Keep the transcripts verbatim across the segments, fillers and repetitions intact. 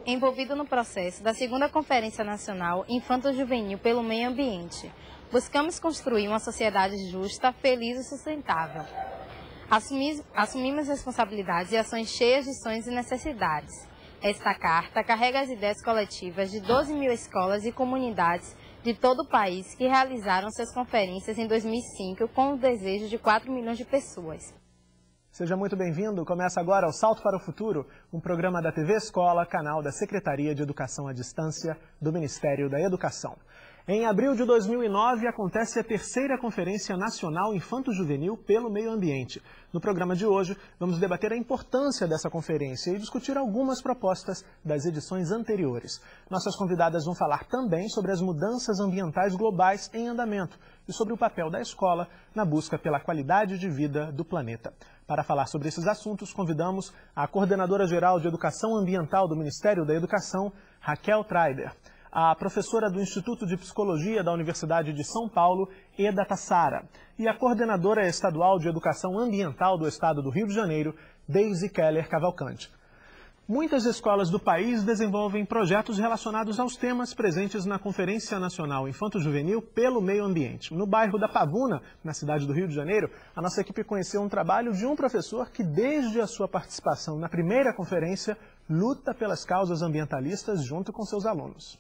envolvido no processo da segunda Conferência Nacional Infanto-Juvenil pelo Meio Ambiente. Buscamos construir uma sociedade justa, feliz e sustentável. Assumir, assumimos responsabilidades e ações cheias de sonhos e necessidades. Esta carta carrega as ideias coletivas de doze mil escolas e comunidades de todo o país que realizaram suas conferências em dois mil e cinco com o desejo de quatro milhões de pessoas. Seja muito bem-vindo. Começa agora o Salto para o Futuro, um programa da T V Escola, canal da Secretaria de Educação à Distância do Ministério da Educação. Em abril de dois mil e nove, acontece a terceira Conferência Nacional Infanto-Juvenil pelo Meio Ambiente. No programa de hoje, vamos debater a importância dessa conferência e discutir algumas propostas das edições anteriores. Nossas convidadas vão falar também sobre as mudanças ambientais globais em andamento e sobre o papel da escola na busca pela qualidade de vida do planeta. Para falar sobre esses assuntos, convidamos a Coordenadora-Geral de Educação Ambiental do Ministério da Educação, Raquel Treider, a professora do Instituto de Psicologia da Universidade de São Paulo, Eda Tassara, e a coordenadora estadual de Educação Ambiental do Estado do Rio de Janeiro, Daisy Keller Cavalcante. Muitas escolas do país desenvolvem projetos relacionados aos temas presentes na Conferência Nacional Infanto-Juvenil pelo Meio Ambiente. No bairro da Pavuna, na cidade do Rio de Janeiro, a nossa equipe conheceu um trabalho de um professor que, desde a sua participação na primeira conferência, luta pelas causas ambientalistas junto com seus alunos.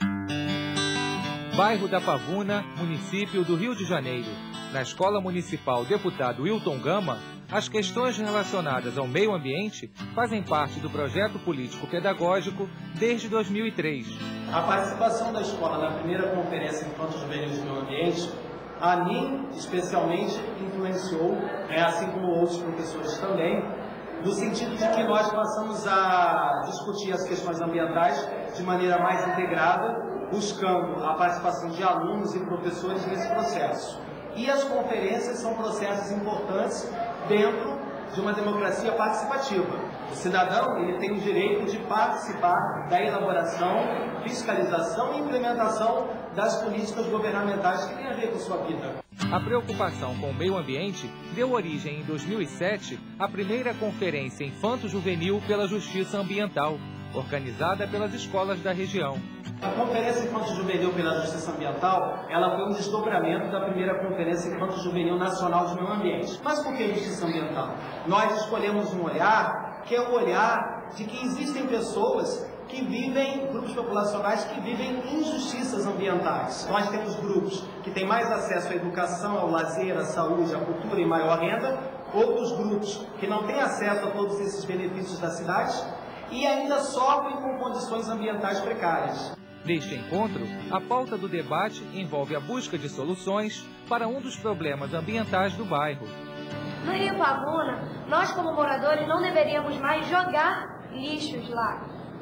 Bairro da Pavuna, município do Rio de Janeiro. Na Escola Municipal Deputado Wilton Gama, as questões relacionadas ao meio ambiente fazem parte do projeto político-pedagógico desde dois mil e três. A participação da escola na primeira Conferência Infanto-Juvenil de Meio Ambiente, a mim especialmente influenciou, né, assim como outros professores também, no sentido de que nós passamos a discutir as questões ambientais de maneira mais integrada, buscando a participação de alunos e professores nesse processo. E as conferências são processos importantes dentro de uma democracia participativa. O cidadão ele tem o direito de participar da elaboração, fiscalização e implementação das políticas governamentais que têm a ver com a sua vida. A preocupação com o meio ambiente deu origem em dois mil e sete à primeira Conferência Infanto-Juvenil pela Justiça Ambiental, organizada pelas escolas da região. A Conferência Infanto-Juvenil pela Justiça Ambiental, ela foi um desdobramento da primeira Conferência Infanto-Juvenil Nacional de Meio Ambiente. Mas por que Justiça Ambiental? Nós escolhemos um olhar que é o olhar de que existem pessoas que vivem, grupos populacionais que vivem injustiças ambientais. Nós temos grupos que têm mais acesso à educação, ao lazer, à saúde, à cultura e maior renda, outros grupos que não têm acesso a todos esses benefícios da cidade e ainda sofrem com condições ambientais precárias. Neste encontro, a pauta do debate envolve a busca de soluções para um dos problemas ambientais do bairro. No Rio Pavuna, nós como moradores não deveríamos mais jogar lixos lá.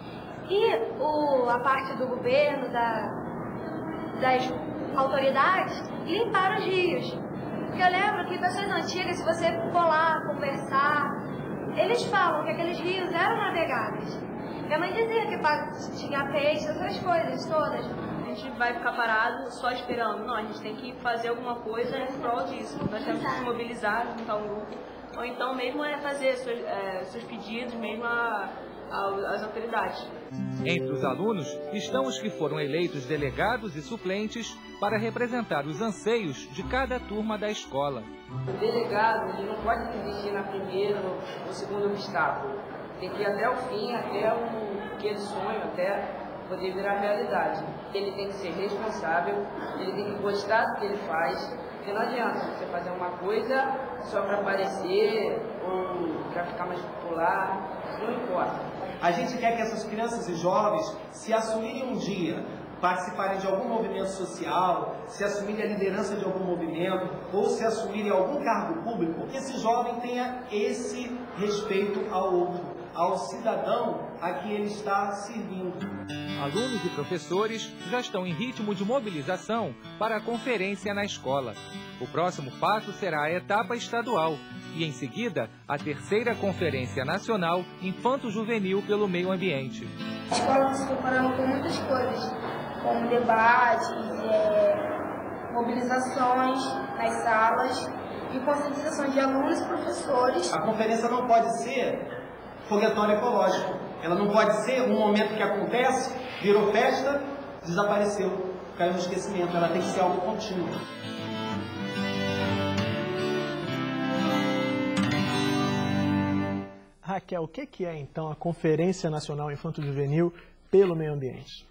E o, a parte do governo, da, das autoridades, limpar os rios. Porque eu lembro que pessoas antigas, se você for lá conversar, eles falam que aqueles rios eram navegáveis. Minha mãe dizia que tinha peixe, essas coisas todas. A gente vai ficar parado só esperando. Não, a gente tem que fazer alguma coisa em prol disso. Nós temos que se mobilizar, juntar um grupo. Ou então mesmo é fazer seus, é, seus pedidos mesmo a, a, às autoridades. Entre os alunos estão os que foram eleitos delegados e suplentes para representar os anseios de cada turma da escola. O delegado ele não pode desistir na primeira ou segundo obstáculo. Tem que ir até o fim, até o que ele sonha, até poder virar realidade. Ele tem que ser responsável, ele tem que gostar do que ele faz, porque não adianta você fazer uma coisa só para aparecer ou para ficar mais popular, não importa. A gente quer que essas crianças e jovens se assumirem um dia, participarem de algum movimento social, se assumirem a liderança de algum movimento ou se assumirem algum cargo público, que esse jovem tenha esse respeito ao outro, ao cidadão a que ele está servindo. Alunos e professores já estão em ritmo de mobilização para a conferência na escola. O próximo passo será a etapa estadual e, em seguida, a terceira Conferência Nacional Infanto-Juvenil pelo Meio Ambiente. A escola se preparando com muitas coisas, como debates, é, mobilizações nas salas e conscientização de alunos e professores. A conferência não pode ser foguetório ecológico. Ela não pode ser um momento que acontece, virou festa, desapareceu, caiu no esquecimento. Ela tem que ser algo contínuo. Raquel, o que é então a Conferência Nacional Infanto-Juvenil pelo Meio Ambiente?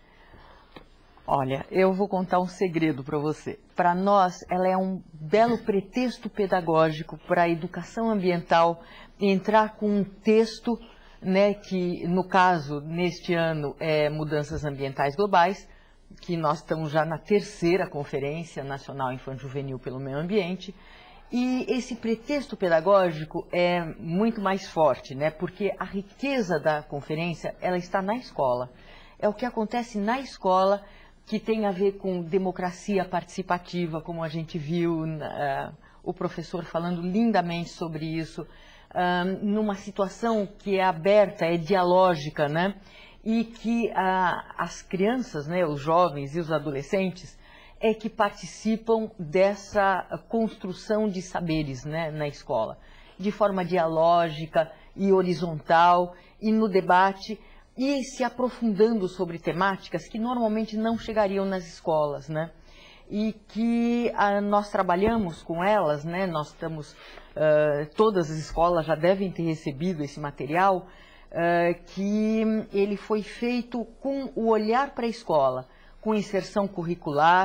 Olha, eu vou contar um segredo para você. Para nós, ela é um belo pretexto pedagógico para a educação ambiental entrar com um texto, né, que, no caso, neste ano, é Mudanças Ambientais Globais, que nós estamos já na terceira Conferência Nacional Infanto-Juvenil pelo Meio Ambiente. E esse pretexto pedagógico é muito mais forte, né, porque a riqueza da conferência, ela está na escola. É o que acontece na escola, que tem a ver com democracia participativa, como a gente viu uh, o professor falando lindamente sobre isso, uh, numa situação que é aberta, é dialógica, né? E que uh, as crianças, né, os jovens e os adolescentes, é que participam dessa construção de saberes, né, na escola, de forma dialógica e horizontal, e no debate, e se aprofundando sobre temáticas que normalmente não chegariam nas escolas, né? E que ah, nós trabalhamos com elas, né? Nós estamos, uh, todas as escolas já devem ter recebido esse material, uh, que ele foi feito com o olhar para a escola, com inserção curricular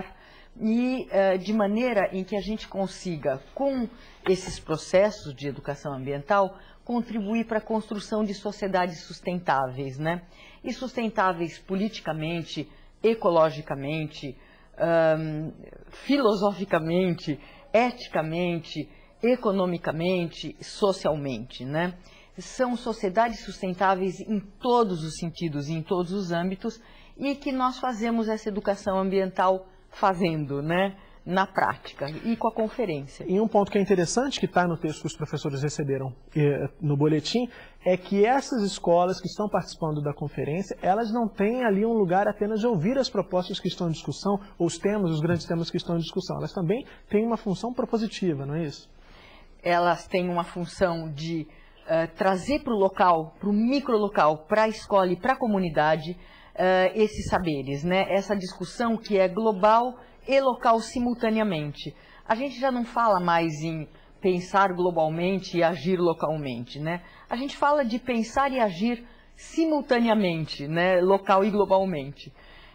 e uh, de maneira em que a gente consiga, com esses processos de educação ambiental, contribuir para a construção de sociedades sustentáveis, né? E sustentáveis politicamente, ecologicamente, um, filosoficamente, eticamente, economicamente, socialmente, né? São sociedades sustentáveis em todos os sentidos e em todos os âmbitos, e que nós fazemos essa educação ambiental fazendo, né? Na prática e com a conferência. E um ponto que é interessante, que está no texto que os professores receberam eh, no boletim, é que essas escolas que estão participando da conferência, elas não têm ali um lugar apenas de ouvir as propostas que estão em discussão, ou os temas, os grandes temas que estão em discussão. Elas também têm uma função propositiva, não é isso? Elas têm uma função de uh, trazer para o local, para o microlocal, para a escola e para a comunidade, uh, esses saberes, né? Essa discussão que é global e local simultaneamente. A gente já não fala mais em pensar globalmente e agir localmente, né? A gente fala de pensar e agir simultaneamente, né? Local e globalmente.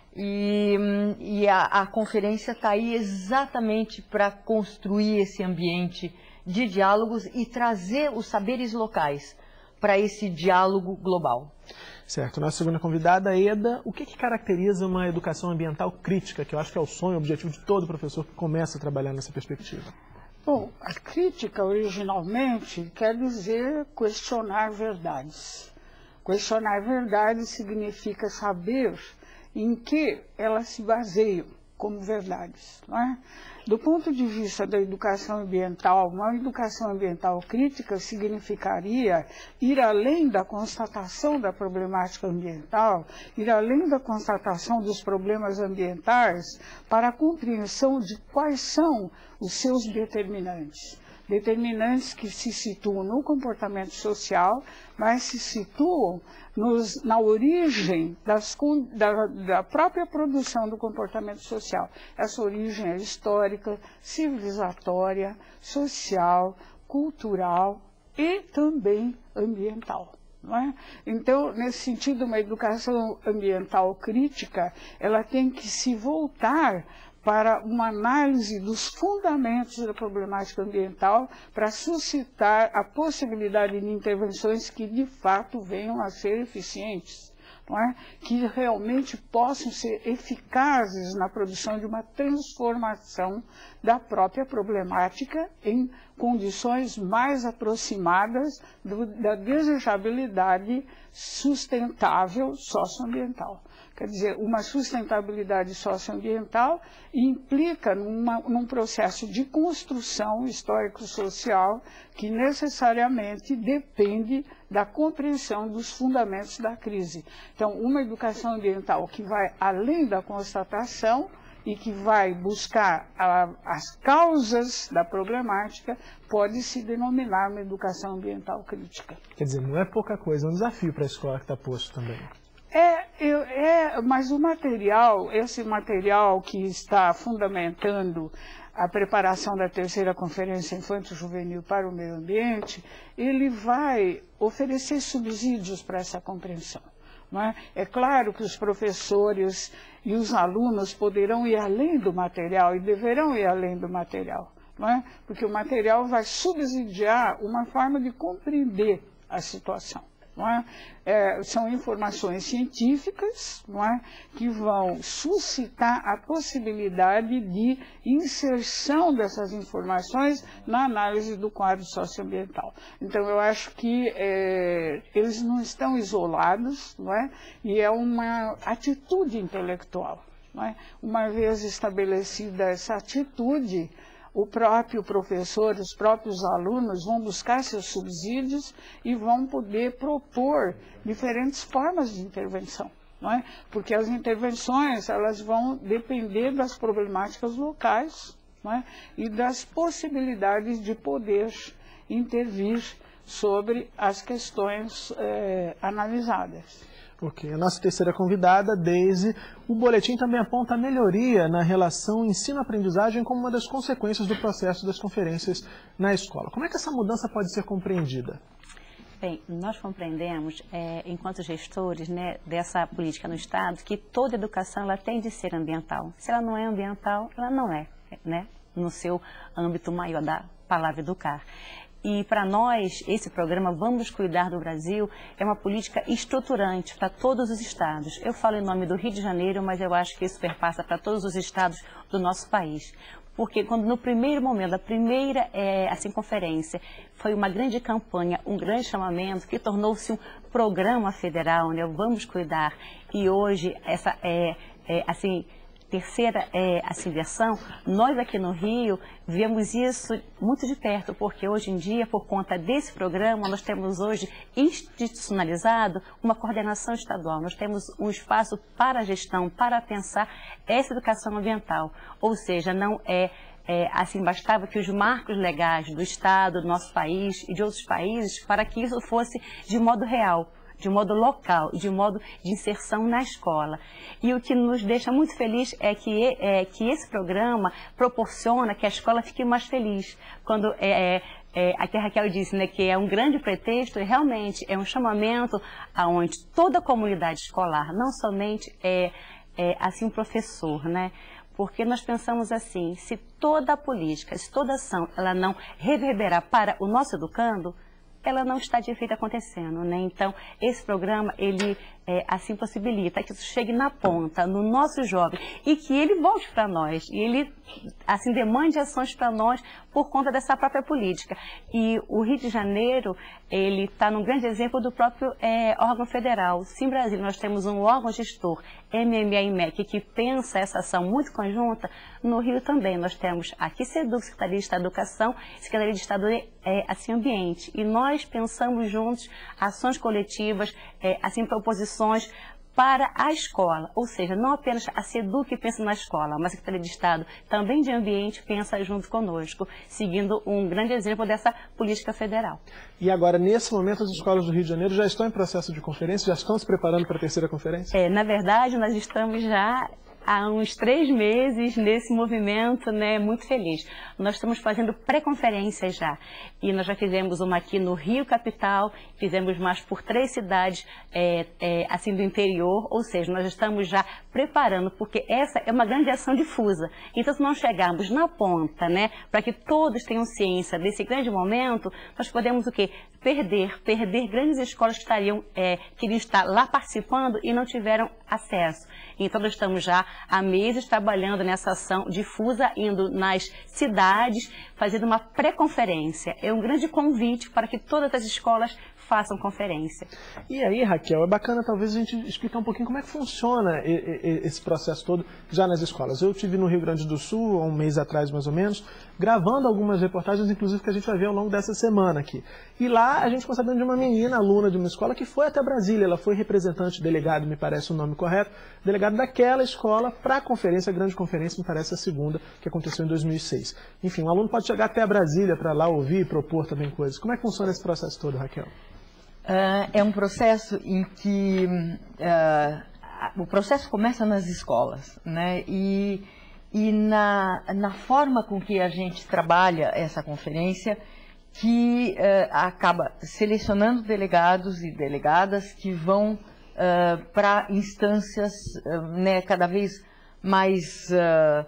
E, e a, a conferência está aí exatamente para construir esse ambiente de diálogos e trazer os saberes locais para esse diálogo global. Certo. Nossa segunda convidada, Eda, o que, que caracteriza uma educação ambiental crítica, que eu acho que é o sonho, o objetivo de todo professor que começa a trabalhar nessa perspectiva? Bom, a crítica originalmente quer dizer questionar verdades. Questionar verdades significa saber em que elas se baseiam como verdades, não é? Do ponto de vista da educação ambiental, uma educação ambiental crítica significaria ir além da constatação da problemática ambiental, ir além da constatação dos problemas ambientais para a compreensão de quais são os seus determinantes. Determinantes que se situam no comportamento social, mas se situam nos, na origem das, da, da própria produção do comportamento social. Essa origem é histórica, civilizatória, social, cultural e também ambiental. Não é? Então, nesse sentido, uma educação ambiental crítica, ela tem que se voltar para uma análise dos fundamentos da problemática ambiental, para suscitar a possibilidade de intervenções que, de fato, venham a ser eficientes, não é? Que realmente possam ser eficazes na produção de uma transformação da própria problemática em condições mais aproximadas do, da desejabilidade sustentável socioambiental. Quer dizer, uma sustentabilidade socioambiental implica numa, num processo de construção histórico-social que necessariamente depende da compreensão dos fundamentos da crise. Então, uma educação ambiental que vai além da constatação e que vai buscar a, as causas da problemática, pode se denominar uma educação ambiental crítica. Quer dizer, não é pouca coisa, é um desafio para a escola que está posto também. É, eu, é, mas o material, esse material que está fundamentando a preparação da terceira Conferência Infanto-Juvenil para o Meio Ambiente, ele vai oferecer subsídios para essa compreensão. Não é? É claro que os professores e os alunos poderão ir além do material e deverão ir além do material, não é? Porque o material vai subsidiar uma forma de compreender a situação. Não é? É, são informações científicas, não é? Que vão suscitar a possibilidade de inserção dessas informações na análise do quadro socioambiental. Então, eu acho que é, eles não estão isolados, não é? E é uma atitude intelectual. Não é? Uma vez estabelecida essa atitude, o próprio professor, os próprios alunos vão buscar seus subsídios e vão poder propor diferentes formas de intervenção, não é? Porque as intervenções, elas vão depender das problemáticas locais, não é? E das possibilidades de poder intervir sobre as questões é, analisadas. Ok. A nossa terceira convidada, Deise, o boletim também aponta a melhoria na relação ensino-aprendizagem como uma das consequências do processo das conferências na escola. Como é que essa mudança pode ser compreendida? Bem, nós compreendemos, é, enquanto gestores, né, dessa política no Estado, que toda educação ela tem de ser ambiental. Se ela não é ambiental, ela não é, né, no seu âmbito maior da palavra educar. E para nós, esse programa Vamos Cuidar do Brasil é uma política estruturante para todos os estados. Eu falo em nome do Rio de Janeiro, mas eu acho que isso perpassa para todos os estados do nosso país. Porque quando no primeiro momento, a primeira é, assim, conferência, foi uma grande campanha, um grande chamamento, que tornou-se um programa federal, né, Vamos Cuidar. E hoje, essa é, é assim... terceira é, assim, versão, nós aqui no Rio vemos isso muito de perto, porque hoje em dia, por conta desse programa, nós temos hoje institucionalizado uma coordenação estadual, nós temos um espaço para a gestão, para pensar essa educação ambiental, ou seja, não é, é assim, bastava que os marcos legais do Estado, do nosso país e de outros países, para que isso fosse de modo real, de modo local, de modo de inserção na escola. E o que nos deixa muito feliz é que, é, que esse programa proporciona que a escola fique mais feliz. Quando é, é, aqui a Raquel disse, né, que é um grande pretexto, e realmente é um chamamento aonde toda a comunidade escolar, não somente é, é assim um professor, né? Porque nós pensamos assim, se toda a política, se toda a ação, ela não reverberar para o nosso educando, ela não está de efeito acontecendo, né? Então, esse programa, ele é, assim possibilita que isso chegue na ponta, no nosso jovem, e que ele volte para nós, e ele, assim, demande ações para nós por conta dessa própria política. E o Rio de Janeiro, ele está num grande exemplo do próprio é, órgão federal. Sim, Brasil, nós temos um órgão gestor, M M A e M E C, que pensa essa ação muito conjunta. No Rio também, nós temos aqui SEDUC, Secretaria de Estado de Educação, Secretaria de Estado de é, assim, Ambiente. E nós pensamos juntos ações coletivas, é, assim, proposições para a escola, ou seja, não apenas a SEDUC pensa na escola, mas a Secretaria de Estado também de Ambiente pensa junto conosco, seguindo um grande exemplo dessa política federal. E agora, nesse momento, as escolas do Rio de Janeiro já estão em processo de conferência, já estão se preparando para a terceira conferência? É, na verdade, nós estamos já há uns três meses nesse movimento, né, muito feliz. Nós estamos fazendo pré-conferências já, e nós já fizemos uma aqui no Rio Capital, fizemos mais por três cidades, é, é, assim, do interior, ou seja, nós estamos já preparando, porque essa é uma grande ação difusa. Então, se não chegarmos na ponta, né, para que todos tenham ciência desse grande momento, nós podemos o quê? Perder, perder grandes escolas que estariam, é, queriam estar lá participando e não tiveram acesso. Então, nós estamos já há meses trabalhando nessa ação difusa, indo nas cidades, fazendo uma pré-conferência. É um grande convite para que todas as escolas façam conferência. E aí, Raquel, é bacana talvez a gente explicar um pouquinho como é que funciona esse processo todo já nas escolas. Eu estive no Rio Grande do Sul, há um mês atrás mais ou menos, gravando algumas reportagens, inclusive, que a gente vai ver ao longo dessa semana aqui. E lá a gente ficou sabendo de uma menina, aluna de uma escola, que foi até Brasília. Ela foi representante, delegado, me parece o nome correto, delegado daquela escola para a conferência, a grande conferência, me parece a segunda, que aconteceu em dois mil e seis. Enfim, um aluno pode chegar até Brasília para lá ouvir e propor também coisas. Como é que funciona esse processo todo, Raquel? Uh, é um processo em que uh, o processo começa nas escolas, né? E, e na, na forma com que a gente trabalha essa conferência, que uh, acaba selecionando delegados e delegadas que vão uh, para instâncias uh, né, cada vez mais uh,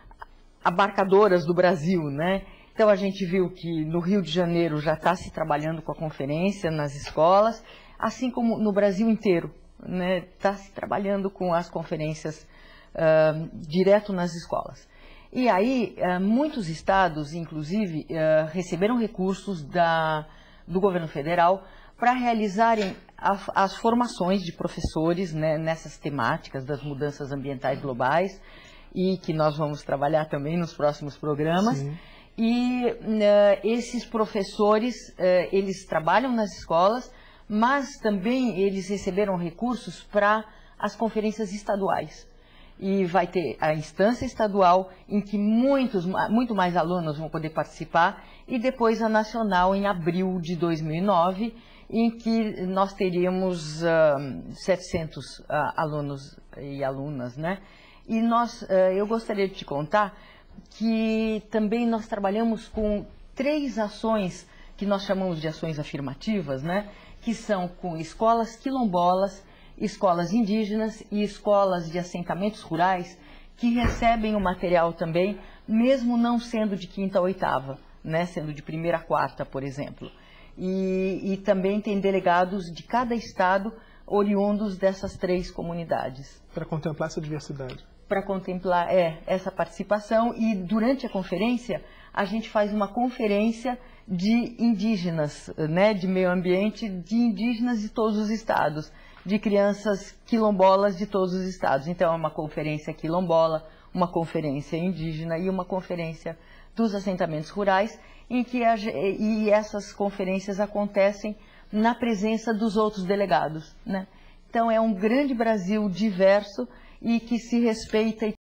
abarcadoras do Brasil, né? Então a gente viu que no Rio de Janeiro já está se trabalhando com a conferência nas escolas, assim como no Brasil inteiro, né? Está se trabalhando com as conferências uh, direto nas escolas. E aí, uh, muitos estados, inclusive, uh, receberam recursos da, do governo federal para realizarem a, as formações de professores, né, nessas temáticas das mudanças ambientais globais, e que nós vamos trabalhar também nos próximos programas. Sim. E uh, esses professores, uh, eles trabalham nas escolas, mas também eles receberam recursos para as conferências estaduais. E vai ter a instância estadual, em que muitos, muito mais alunos vão poder participar, e depois a nacional, em abril de dois mil e nove, em que nós teríamos uh, setecentos uh, alunos e alunas, né? E nós, uh, eu gostaria de te contar que também nós trabalhamos com três ações que nós chamamos de ações afirmativas, né? Que são com escolas quilombolas, escolas indígenas e escolas de assentamentos rurais, que recebem o material também, mesmo não sendo de quinta a oitava, né? Sendo de primeira a quarta, por exemplo. E, e também tem delegados de cada estado oriundos dessas três comunidades. Para contemplar essa diversidade. Para contemplar é, essa participação, e durante a conferência a gente faz uma conferência de indígenas, né, de meio ambiente, de indígenas de todos os estados, de crianças quilombolas de todos os estados. Então é uma conferência quilombola, uma conferência indígena e uma conferência dos assentamentos rurais, em que a, e essas conferências acontecem na presença dos outros delegados, né? Então é um grande Brasil diverso e que se respeita e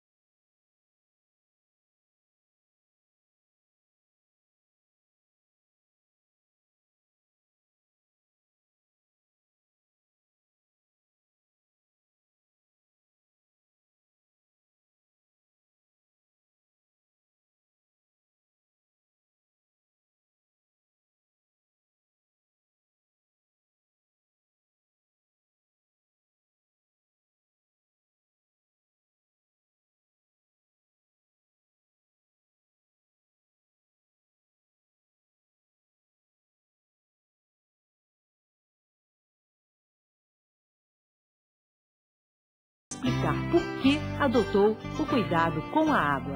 explicar por que adotou o cuidado com a água.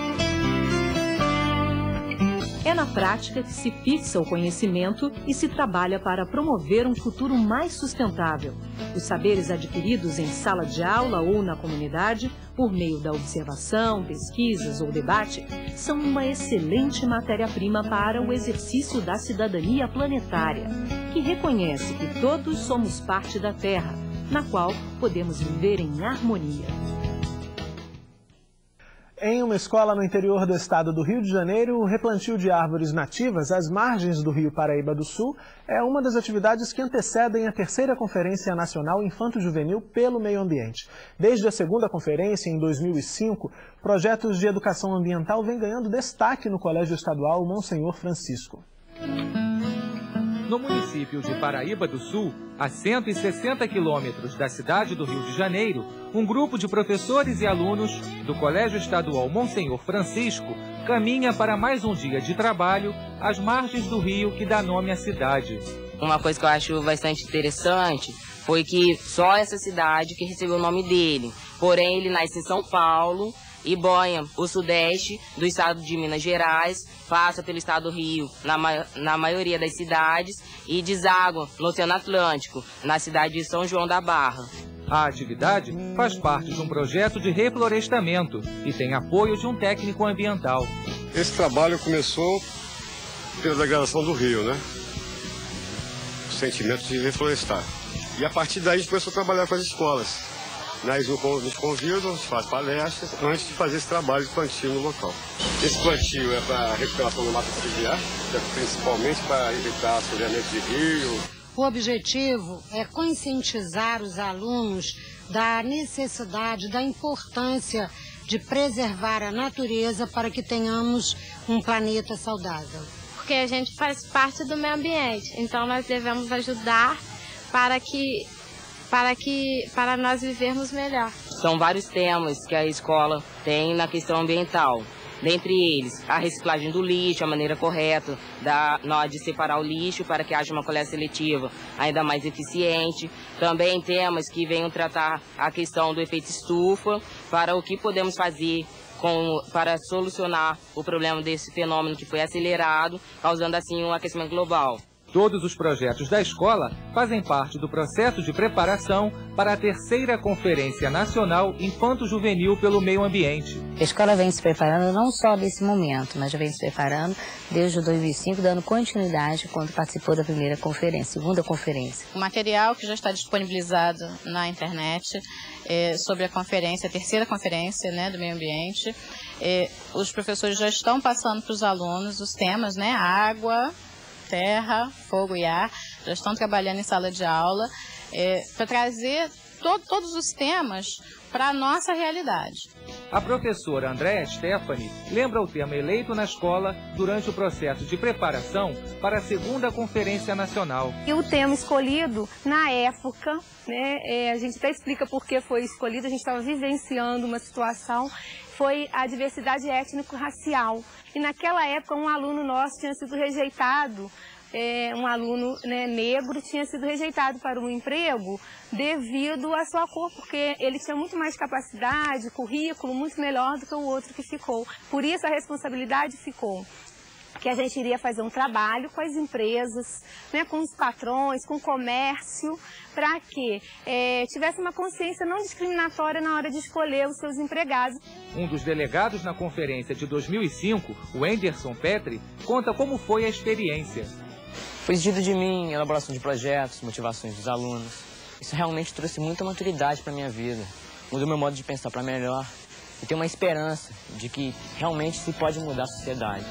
É na prática que se fixa o conhecimento e se trabalha para promover um futuro mais sustentável. Os saberes adquiridos em sala de aula ou na comunidade, por meio da observação, pesquisas ou debate, são uma excelente matéria-prima para o exercício da cidadania planetária, que reconhece que todos somos parte da Terra, na qual podemos viver em harmonia. Em uma escola no interior do estado do Rio de Janeiro, o replantio de árvores nativas às margens do Rio Paraíba do Sul é uma das atividades que antecedem a terceira Conferência Nacional Infanto-Juvenil pelo Meio Ambiente. Desde a segunda conferência, em dois mil e cinco, projetos de educação ambiental vêm ganhando destaque no Colégio Estadual Monsenhor Francisco. No município de Paraíba do Sul, a cento e sessenta quilômetros da cidade do Rio de Janeiro, um grupo de professores e alunos do Colégio Estadual Monsenhor Francisco caminha para mais um dia de trabalho às margens do rio que dá nome à cidade. Uma coisa que eu acho bastante interessante foi que só essa cidade que recebeu o nome dele. Porém, ele nasce em São Paulo Iboia, o sudeste do estado de Minas Gerais, passa pelo estado do Rio, na, ma na maioria das cidades, e deságua no Oceano Atlântico, na cidade de São João da Barra. A atividade faz parte de um projeto de reflorestamento e tem apoio de um técnico ambiental. Esse trabalho começou pela degradação do rio, né? O sentimento de reflorestar. E a partir daí a gente começou a trabalhar com as escolas. Eles nos convidam, a gente faz palestras antes de fazer esse trabalho de plantio no local. Esse plantio é para a recuperação do mato fluvial, principalmente para evitar assoreamento de rio. O objetivo é conscientizar os alunos da necessidade, da importância de preservar a natureza para que tenhamos um planeta saudável. Porque a gente faz parte do meio ambiente, então nós devemos ajudar para que, para que, para nós vivermos melhor. São vários temas que a escola tem na questão ambiental. Dentre eles, a reciclagem do lixo, a maneira correta da, na hora de separar o lixo para que haja uma coleta seletiva ainda mais eficiente. Também temas que venham tratar a questão do efeito estufa, para o que podemos fazer com, para solucionar o problema desse fenômeno que foi acelerado, causando assim um aquecimento global. Todos os projetos da escola fazem parte do processo de preparação para a terceira Conferência Nacional Infanto-Juvenil pelo Meio Ambiente. A escola vem se preparando não só desse momento, mas já vem se preparando desde dois mil e cinco, dando continuidade quando participou da primeira conferência, segunda conferência. O material que já está disponibilizado na internet é, sobre a conferência, a terceira conferência, né, do meio ambiente. É, os professores já estão passando para os alunos os temas, né, água, terra, fogo e ar, já estão trabalhando em sala de aula é, para trazer to todos os temas para a nossa realidade. A professora Andréa Stephanie lembra o tema eleito na escola durante o processo de preparação para a segunda Conferência Nacional. E o tema escolhido, na época, né, é, a gente até explica por que foi escolhido, a gente estava vivenciando uma situação, foi a diversidade étnico-racial. E naquela época um aluno nosso tinha sido rejeitado, é, um aluno né, negro tinha sido rejeitado para um emprego devido à sua cor, porque ele tinha muito mais capacidade, currículo muito melhor do que o outro que ficou. Por isso a responsabilidade ficou que a gente iria fazer um trabalho com as empresas, né, com os patrões, com o comércio, para que é, tivesse uma consciência não discriminatória na hora de escolher os seus empregados. Um dos delegados na conferência de dois mil e cinco, o Anderson Petri, conta como foi a experiência. Foi exigido de mim elaboração de projetos, motivações dos alunos. Isso realmente trouxe muita maturidade para a minha vida. Mudou meu modo de pensar para melhor e tenho uma esperança de que realmente se pode mudar a sociedade.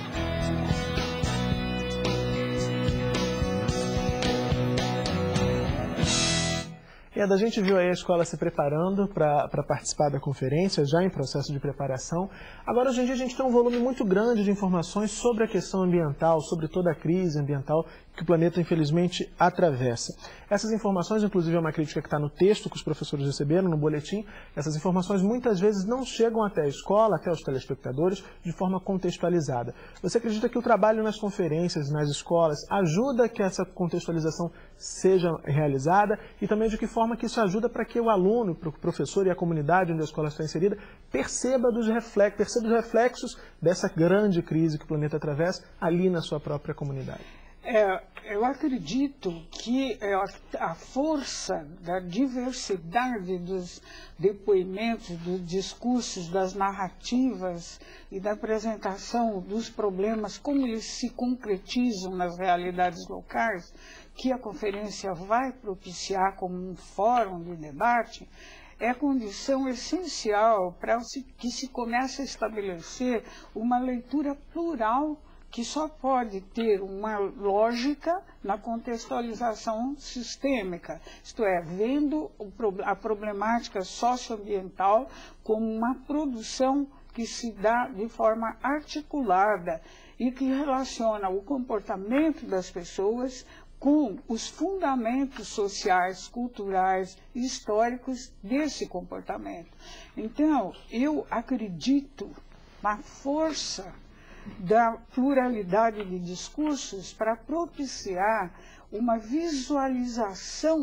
Eda, a gente viu aí a escola se preparando para participar da conferência, já em processo de preparação. Agora, hoje em dia, a gente tem um volume muito grande de informações sobre a questão ambiental, sobre toda a crise ambiental que o planeta, infelizmente, atravessa. Essas informações, inclusive, é uma crítica que está no texto que os professores receberam, no boletim. Essas informações, muitas vezes, não chegam até a escola, até os telespectadores, de forma contextualizada. Você acredita que o trabalho nas conferências, nas escolas, ajuda que essa contextualização seja realizada e também de que forma que isso ajuda para que o aluno, o professor e a comunidade onde a escola está inserida perceba, dos reflexos, perceba os reflexos dessa grande crise que o planeta atravessa ali na sua própria comunidade? É, eu acredito que é, a força da diversidade dos depoimentos, dos discursos, das narrativas e da apresentação dos problemas, como eles se concretizam nas realidades locais, que a conferência vai propiciar como um fórum de debate, é condição essencial para que se comece a estabelecer uma leitura plural que só pode ter uma lógica na contextualização sistêmica, isto é, vendo a problemática socioambiental como uma produção que se dá de forma articulada e que relaciona o comportamento das pessoas com os fundamentos sociais, culturais e históricos desse comportamento. Então, eu acredito na força da pluralidade de discursos para propiciar uma visualização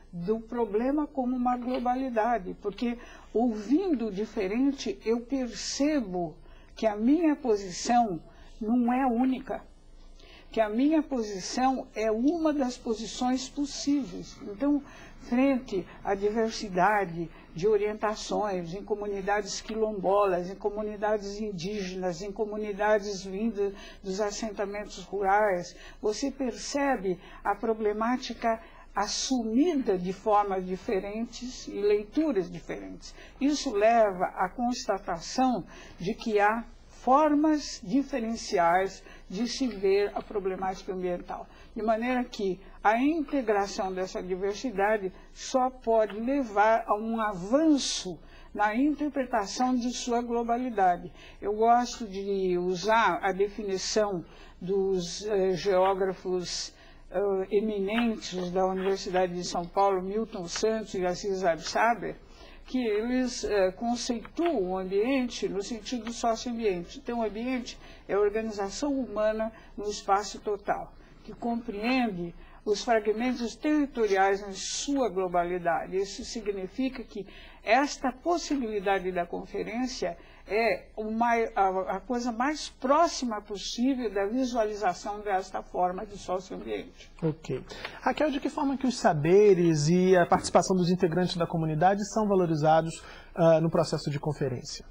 do problema como uma globalidade, porque ouvindo o diferente eu percebo que a minha posição não é única, que a minha posição é uma das posições possíveis. Então, frente à diversidade de orientações em comunidades quilombolas, em comunidades indígenas, em comunidades vindas dos assentamentos rurais, você percebe a problemática assumida de formas diferentes e leituras diferentes. Isso leva à constatação de que há formas diferenciais de se ver a problemática ambiental. De maneira que a integração dessa diversidade só pode levar a um avanço na interpretação de sua globalidade. Eu gosto de usar a definição dos eh, geógrafos Uh, eminentes da Universidade de São Paulo, Milton Santos e Assis Absaber, que eles uh, conceituam o ambiente no sentido socioambiente. Então, o ambiente é a organização humana no espaço total, que compreende os fragmentos territoriais em sua globalidade. Isso significa que esta possibilidade da conferência é uma, a, a coisa mais próxima possível da visualização desta forma de socioambiente. Ok. Raquel, de que forma que os saberes e a participação dos integrantes da comunidade são valorizados uh, no processo de conferência?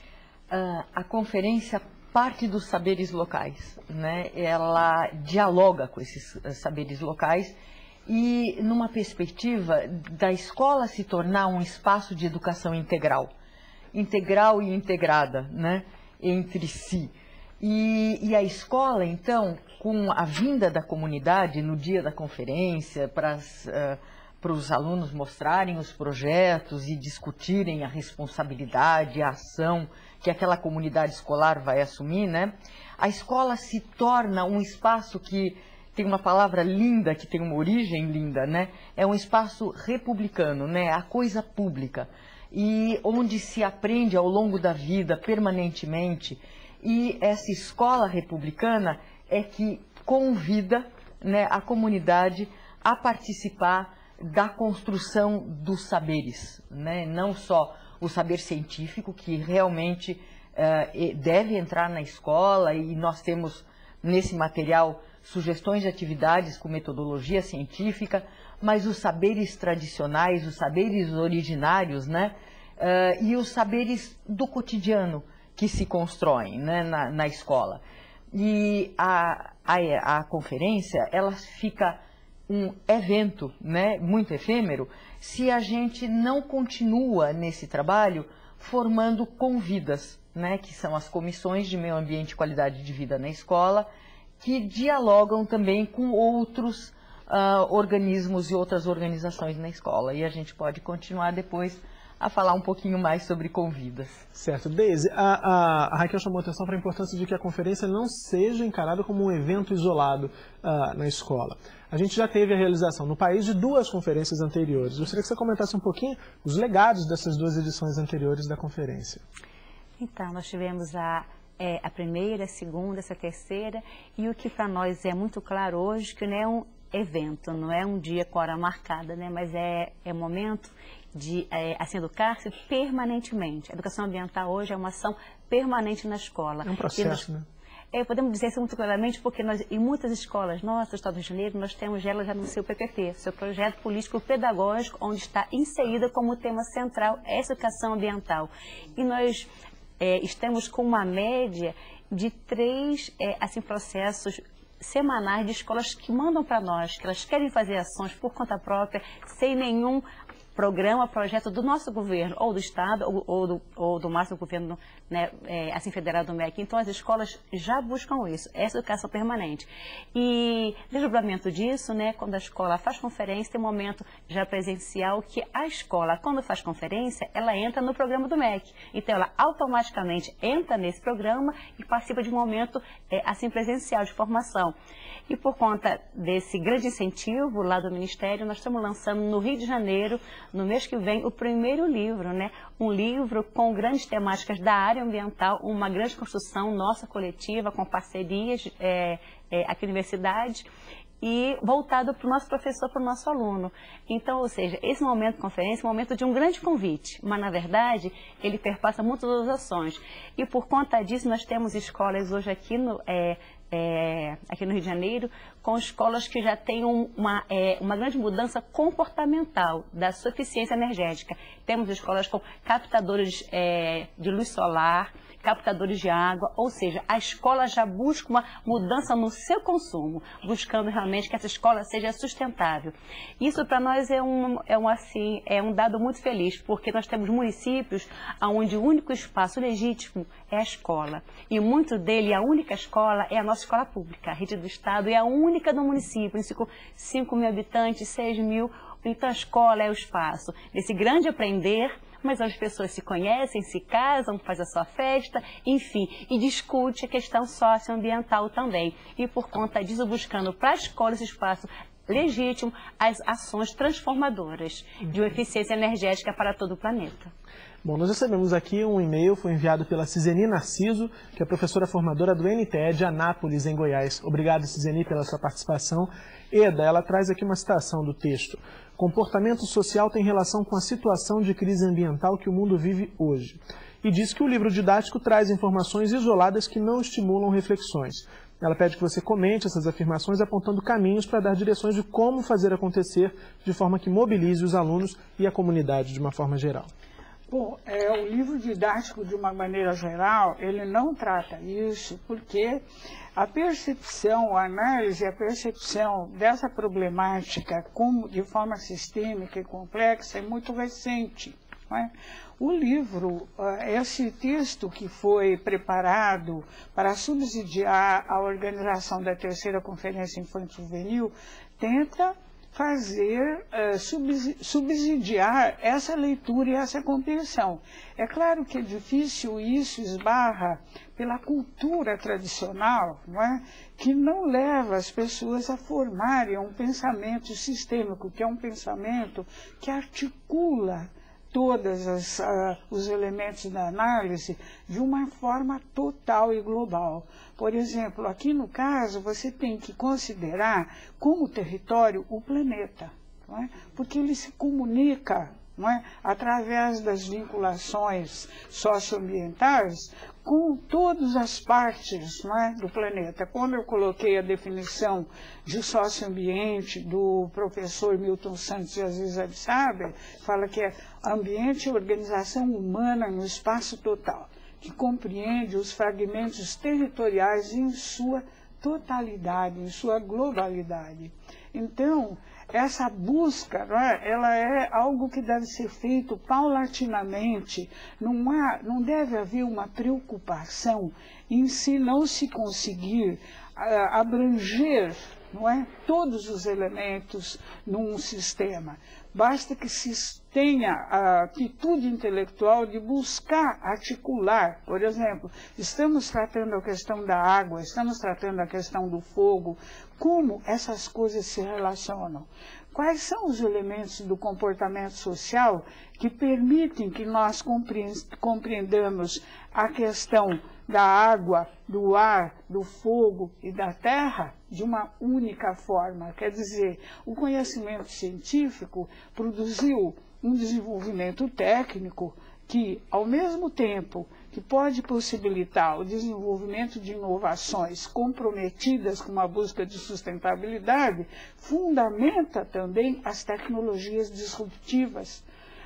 Uh, a conferência parte dos saberes locais, né? Ela dialoga com esses uh, saberes locais e numa perspectiva da escola se tornar um espaço de educação integral. integral e integrada, né, entre si. E, e a escola, então, com a vinda da comunidade no dia da conferência, para uh, os alunos mostrarem os projetos e discutirem a responsabilidade, a ação que aquela comunidade escolar vai assumir, né, a escola se torna um espaço que tem uma palavra linda, que tem uma origem linda, né, é um espaço republicano, né, a coisa pública, e onde se aprende ao longo da vida, permanentemente, e essa escola republicana é que convida, né, a comunidade a participar da construção dos saberes, né, não só o saber científico, que realmente uh, deve entrar na escola, e nós temos nesse material sugestões de atividades com metodologia científica, mas os saberes tradicionais, os saberes originários, né, uh, e os saberes do cotidiano que se constroem, né, na, na escola. E a, a, a conferência, ela fica um evento, né, muito efêmero, se a gente não continua nesse trabalho formando convidas, né, que são as comissões de meio ambiente e qualidade de vida na escola, que dialogam também com outros uh, organismos e outras organizações na escola. E a gente pode continuar depois a falar um pouquinho mais sobre convidas. Certo. Deise, a, a, a Raquel chamou a atenção para a importância de que a conferência não seja encarada como um evento isolado uh, na escola. A gente já teve a realização no país de duas conferências anteriores. Eu gostaria que você comentasse um pouquinho os legados dessas duas edições anteriores da conferência. Então, nós tivemos a É, a primeira, a segunda, essa terceira, e o que para nós é muito claro hoje, que não é um evento, não é um dia com hora marcada, né, mas é, é momento de é, assim, educar-se permanentemente. A educação ambiental hoje é uma ação permanente na escola. É um processo, nós, né? É, podemos dizer isso muito claramente, porque nós, em muitas escolas nossas, do Estado do Rio de Janeiro, nós temos ela já no seu P P P, seu projeto político pedagógico, onde está inserida como tema central essa educação ambiental. E nós É, estamos com uma média de três é, assim, processos semanais de escolas que mandam para nós, que elas querem fazer ações por conta própria, sem nenhum programa, projeto do nosso governo, ou do Estado, ou, ou, do, ou do máximo governo, né, é, assim, federal do M E C. Então, as escolas já buscam isso, essa educação permanente. E, desdobramento disso, né, quando a escola faz conferência, tem um momento já presencial que a escola, quando faz conferência, ela entra no programa do M E C. Então, ela automaticamente entra nesse programa e participa de um momento, é, assim, presencial de formação. E por conta desse grande incentivo lá do Ministério, nós estamos lançando no Rio de Janeiro, no mês que vem, o primeiro livro, né? Um livro com grandes temáticas da área ambiental, uma grande construção nossa coletiva, com parcerias é, é, aqui na universidade, e voltado para o nosso professor, para o nosso aluno. Então, ou seja, esse momento de conferência é um momento de um grande convite, mas na verdade ele perpassa muitas outras ações. E por conta disso nós temos escolas hoje aqui no, é, é, aqui no Rio de Janeiro, com escolas que já têm uma, é, uma grande mudança comportamental da sua eficiência energética. Temos escolas com captadores é, de luz solar, captadores de água, ou seja, a escola já busca uma mudança no seu consumo, buscando realmente que essa escola seja sustentável. Isso para nós é um, é, um, assim, é um dado muito feliz, porque nós temos municípios onde o único espaço legítimo é a escola. E muito dele, a única escola é a nossa escola pública. A rede do Estado é a única do município, cinco mil habitantes, seis mil. Então a escola é o espaço desse grande aprender, mas as pessoas se conhecem, se casam, fazem a sua festa, enfim, e discute a questão socioambiental também. E por conta disso, buscando para a escola esse espaço legítimo, as ações transformadoras de uma eficiência energética para todo o planeta. Bom, nós recebemos aqui um e-mail, foi enviado pela Ciseni Narciso, que é professora formadora do N T E de Anápolis, em Goiás. Obrigado, Ciseni, pela sua participação. Eda, ela traz aqui uma citação do texto. Comportamento social tem relação com a situação de crise ambiental que o mundo vive hoje. E diz que o livro didático traz informações isoladas que não estimulam reflexões. Ela pede que você comente essas afirmações apontando caminhos para dar direções de como fazer acontecer de forma que mobilize os alunos e a comunidade de uma forma geral. Bom, é, o livro didático, de uma maneira geral, ele não trata isso, porque a percepção, a análise, a percepção dessa problemática como, de forma sistêmica e complexa é muito recente. Não é? O livro, esse texto que foi preparado para subsidiar a organização da terceira Conferência Infantil Juvenil, tenta fazer, uh, subsidiar essa leitura e essa compreensão. É claro que é difícil, isso esbarra pela cultura tradicional, não é? Que não leva as pessoas a formarem um pensamento sistêmico, que é um pensamento que articula todos uh, os elementos da análise de uma forma total e global. Por exemplo, aqui no caso, você tem que considerar como território o planeta, não é? Porque ele se comunica, não é? Através das vinculações socioambientais com todas as partes, não é? Do planeta. Quando eu coloquei a definição de socioambiente do professor Milton Santos e Aziz Absaber, fala que é ambiente e organização humana no espaço total, que compreende os fragmentos territoriais em sua totalidade, em sua globalidade. Então, essa busca, não é? Ela é algo que deve ser feito paulatinamente. Não, há, não deve haver uma preocupação em se não se conseguir uh, abranger, não é? Todos os elementos num sistema. Basta que se tenha a atitude intelectual de buscar articular. Por exemplo, estamos tratando a questão da água, estamos tratando a questão do fogo. Como essas coisas se relacionam? Quais são os elementos do comportamento social que permitem que nós compreendamos a questão da água, do ar, do fogo e da terra de uma única forma? Quer dizer, o conhecimento científico produziu um desenvolvimento técnico que, ao mesmo tempo que pode possibilitar o desenvolvimento de inovações comprometidas com uma busca de sustentabilidade, fundamenta também as tecnologias disruptivas,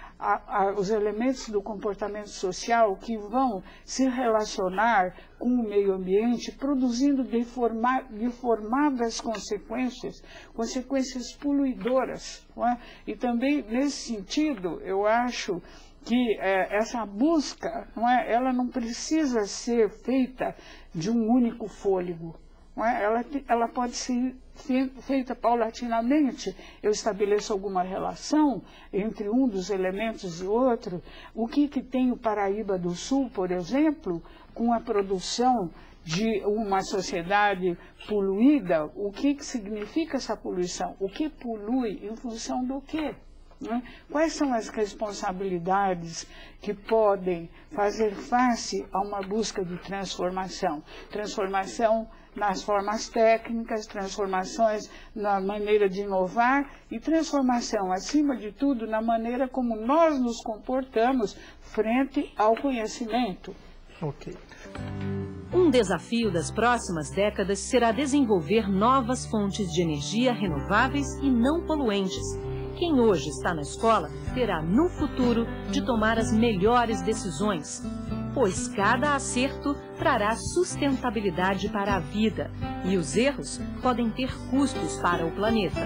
a, a, os elementos do comportamento social que vão se relacionar com o meio ambiente, produzindo deforma, deformadas consequências, consequências poluidoras. Não é? E também, nesse sentido, eu acho que é, essa busca, não é, ela não precisa ser feita de um único fôlego. Não é? ela, ela pode ser feita paulatinamente. Eu estabeleço alguma relação entre um dos elementos e outro. O que, que tem o Paraíba do Sul, por exemplo, com a produção de uma sociedade poluída? O que, que significa essa poluição? O que polui em função do quê? né? Quais são as responsabilidades que podem fazer face a uma busca de transformação? Transformação nas formas técnicas, transformações na maneira de inovar e transformação, acima de tudo, na maneira como nós nos comportamos frente ao conhecimento. Ok. Um desafio das próximas décadas será desenvolver novas fontes de energia renováveis e não poluentes. Quem hoje está na escola terá, no futuro, de tomar as melhores decisões, pois cada acerto trará sustentabilidade para a vida e os erros podem ter custos para o planeta.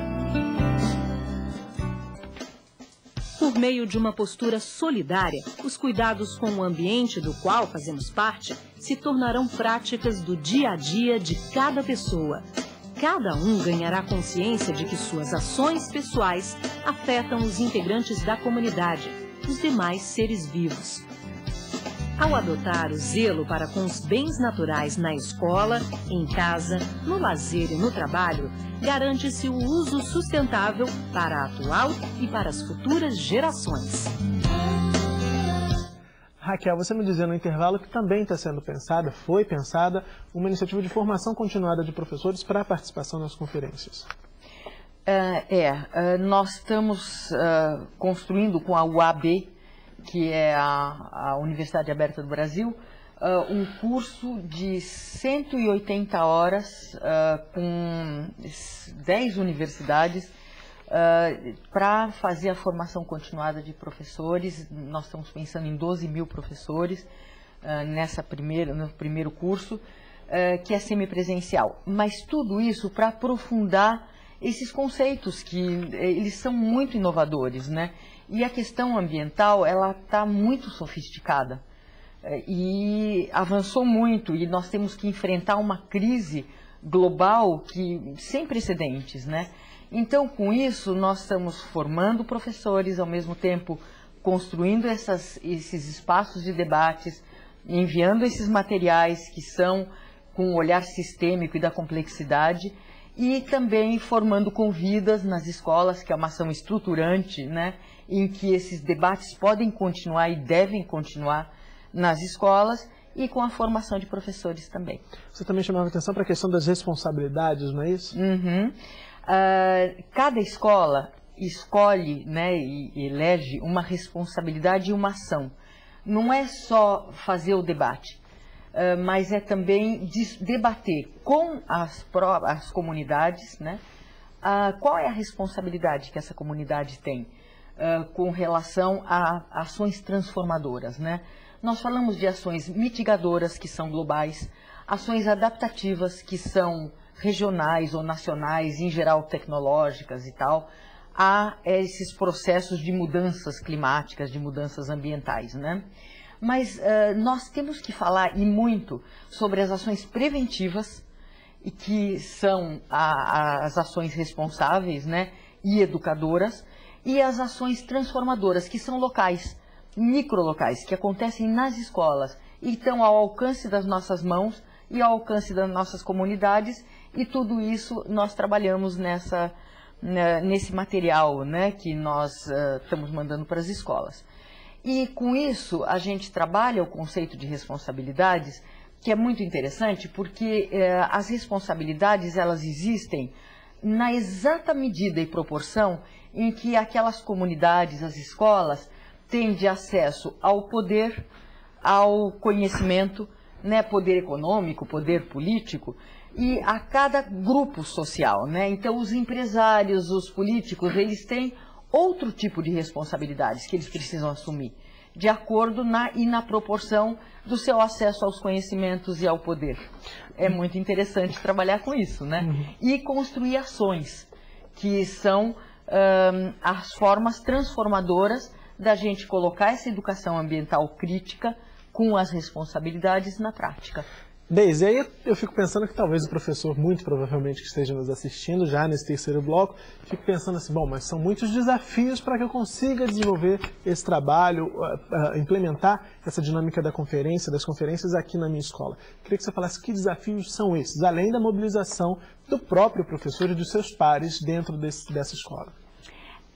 Por meio de uma postura solidária, os cuidados com o ambiente do qual fazemos parte se tornarão práticas do dia a dia de cada pessoa. Cada um ganhará consciência de que suas ações pessoais afetam os integrantes da comunidade, os demais seres vivos. Ao adotar o zelo para com os bens naturais na escola, em casa, no lazer e no trabalho, garante-se o uso sustentável para a atual e para as futuras gerações. Raquel, você me dizia no intervalo que também está sendo pensada, foi pensada, uma iniciativa de formação continuada de professores para a participação nas conferências. Uh, é, uh, nós estamos uh, construindo com a U A B, que é a, a Universidade Aberta do Brasil, uh, um curso de cento e oitenta horas uh, com dez universidades uh, para fazer a formação continuada de professores. Nós estamos pensando em doze mil professores uh, nessa primeira, no primeiro curso, uh, que é semipresencial. Mas tudo isso para aprofundar esses conceitos que eles são muito inovadores, né? E a questão ambiental, ela está muito sofisticada e avançou muito, e nós temos que enfrentar uma crise global que, sem precedentes, né? Então, com isso, nós estamos formando professores, ao mesmo tempo construindo essas, esses espaços de debates, enviando esses materiais que são com um olhar sistêmico e da complexidade, e também formando convidas nas escolas, que é uma ação estruturante, né, em que esses debates podem continuar e devem continuar nas escolas, e com a formação de professores também. Você também chamava atenção para a questão das responsabilidades, não é isso? Uhum. Uh, cada escola escolhe, né, e elege uma responsabilidade e uma ação. Não é só fazer o debate, uh, mas é também debater com as, pró as comunidades, né, uh, qual é a responsabilidade que essa comunidade tem uh, com relação a ações transformadoras, né? Nós falamos de ações mitigadoras, que são globais, ações adaptativas, que são regionais ou nacionais, em geral tecnológicas e tal, a esses processos de mudanças climáticas, de mudanças ambientais, né? Mas uh, nós temos que falar, e muito, sobre as ações preventivas, e que são a, a, as ações responsáveis, né, e educadoras, e as ações transformadoras, que são locais, microlocais, que acontecem nas escolas e estão ao alcance das nossas mãos e ao alcance das nossas comunidades, e tudo isso nós trabalhamos nessa, né, nesse material, né, que nós uh, estamos mandando para as escolas. E com isso a gente trabalha o conceito de responsabilidades, que é muito interessante, porque uh, as responsabilidades, elas existem na exata medida e proporção em que aquelas comunidades, as escolas, têm de acesso ao poder, ao conhecimento, né, poder econômico, poder político, e a cada grupo social, né? Então, os empresários, os políticos, eles têm outro tipo de responsabilidades que eles precisam assumir, de acordo na, e na proporção do seu acesso aos conhecimentos e ao poder. É muito interessante trabalhar com isso, né? Uhum. E construir ações, que são um, as formas transformadoras da gente colocar essa educação ambiental crítica com as responsabilidades na prática. Deise, aí eu fico pensando que talvez o professor, muito provavelmente que esteja nos assistindo já nesse terceiro bloco, fique pensando assim, bom, mas são muitos desafios para que eu consiga desenvolver esse trabalho, uh, uh, implementar essa dinâmica da conferência, das conferências aqui na minha escola. Queria que você falasse que desafios são esses, além da mobilização do próprio professor e dos seus pares dentro desse, dessa escola.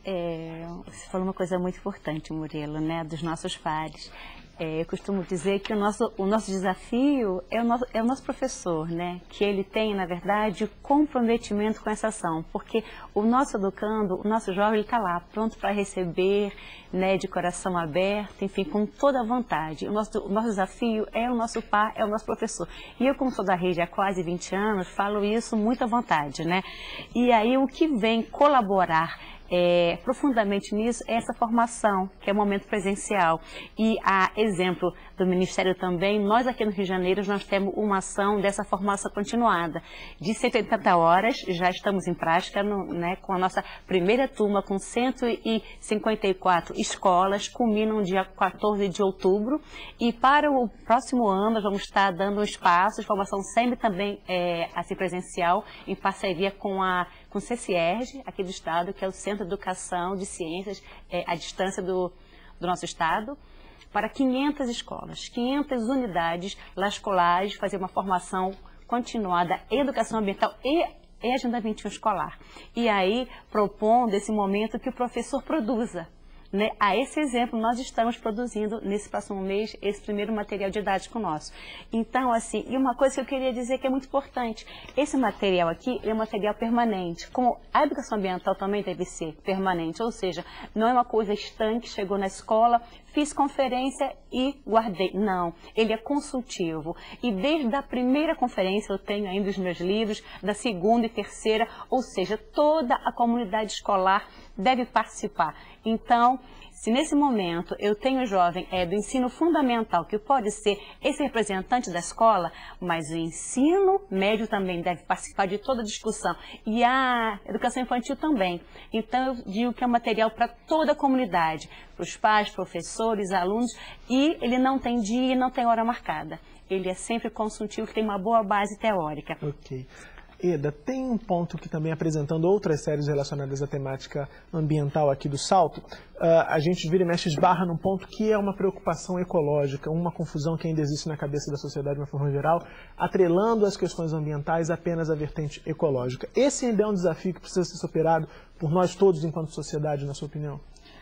É, você falou uma coisa muito importante, Murilo, né, dos nossos pares. É, eu costumo dizer que o nosso, o nosso desafio é o nosso, é o nosso professor, né? Que ele tem, na verdade, comprometimento com essa ação, porque o nosso educando, o nosso jovem, ele está lá, pronto para receber, né, de coração aberto, enfim, com toda a vontade. O nosso, o nosso desafio é o nosso par, é o nosso professor. E eu, como sou da rede há quase vinte anos, falo isso muito à vontade, né? E aí, o que vem colaborar É, profundamente nisso é essa formação, que é o momento presencial. E a exemplo do Ministério também, nós aqui no Rio de Janeiro, nós temos uma ação dessa formação continuada. De cento e oitenta horas, já estamos em prática, no, né, com a nossa primeira turma, com cento e cinquenta e quatro escolas, culmina no dia quatorze de outubro. E para o próximo ano, nós vamos estar dando um espaço de formação sempre também é, assim, presencial, em parceria com a com o C C E R G, aqui do Estado, que é o Centro de Educação de Ciências, é, à distância do, do nosso Estado, para quinhentas escolas, quinhentas unidades lá escolares, fazer uma formação continuada em educação ambiental e, e agenda vinte e um escolar. E aí, propondo esse momento que o professor produza. Né? A esse exemplo, nós estamos produzindo, nesse próximo mês, esse primeiro material didático nosso. Então, assim, e uma coisa que eu queria dizer que é muito importante, esse material aqui é um material permanente, como a educação ambiental também deve ser permanente, ou seja, não é uma coisa estanque, chegou na escola, fiz conferência e guardei. Não, ele é consultivo. E desde a primeira conferência eu tenho ainda os meus livros, da segunda e terceira, ou seja, toda a comunidade escolar deve participar. Então, se nesse momento eu tenho jovem é, do ensino fundamental, que pode ser esse representante da escola, mas o ensino médio também deve participar de toda a discussão. E a educação infantil também. Então, eu digo que é um material para toda a comunidade, para os pais, professores, alunos, e ele não tem dia e não tem hora marcada. Ele é sempre consultivo, que tem uma boa base teórica. Ok. Eda, tem um ponto que também, apresentando outras séries relacionadas à temática ambiental aqui do Salto, uh, a gente vira e mexe esbarra num ponto que é uma preocupação ecológica, uma confusão que ainda existe na cabeça da sociedade de uma forma geral, atrelando as questões ambientais apenas à vertente ecológica. Esse ainda é um desafio que precisa ser superado por nós todos enquanto sociedade, na sua opinião?